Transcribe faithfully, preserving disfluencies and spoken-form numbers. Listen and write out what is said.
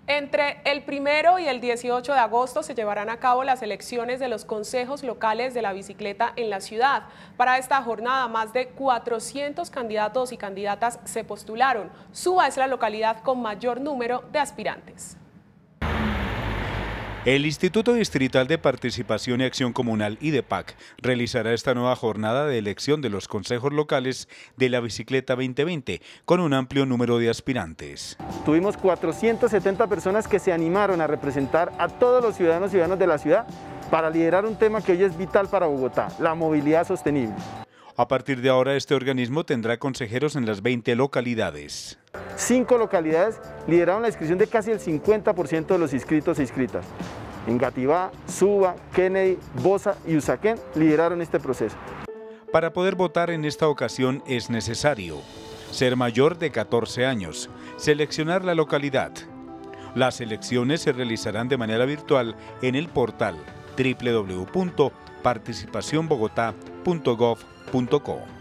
Entre el primero y el dieciocho de agosto se llevarán a cabo las elecciones de los consejos locales de la bicicleta en la ciudad. Para esta jornada, más de cuatrocientos candidatos y candidatas se postularon. Suba es la localidad con mayor número de aspirantes. El Instituto Distrital de Participación y Acción Comunal, IDEPAC, realizará esta nueva jornada de elección de los consejos locales de la bicicleta veinte veinte, con un amplio número de aspirantes. Tuvimos cuatrocientas setenta personas que se animaron a representar a todos los ciudadanos y ciudadanas de la ciudad para liderar un tema que hoy es vital para Bogotá, la movilidad sostenible. A partir de ahora, este organismo tendrá consejeros en las veinte localidades. Cinco localidades lideraron la inscripción de casi el cincuenta por ciento de los inscritos e inscritas. Engativá, Suba, Kennedy, Bosa y Usaquén lideraron este proceso. Para poder votar en esta ocasión es necesario ser mayor de catorce años, seleccionar la localidad. Las elecciones se realizarán de manera virtual en el portal doble u doble u doble u punto participación bogotá punto gov punto co.